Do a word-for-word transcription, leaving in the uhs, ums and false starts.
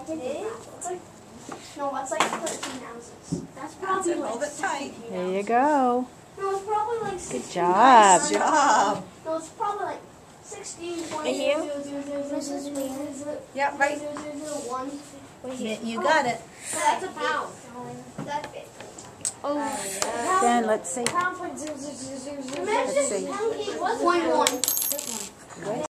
did it. It's like, no, that's like thirteen ounces. That's probably That's it. like Hold it tight. There you go. No, it's probably like sixteen. Good job. Good job. No, it's probably like sixteen, twenty, Right here? zero, zero, zero, zero, zero, zero, zero, Yeah, right. zero, zero, zero, one. You, you got it. So that's a pound. That's it. Oh. Then let's see. Pound point zero, zero, zero, zero, zero. Let's see. One, one.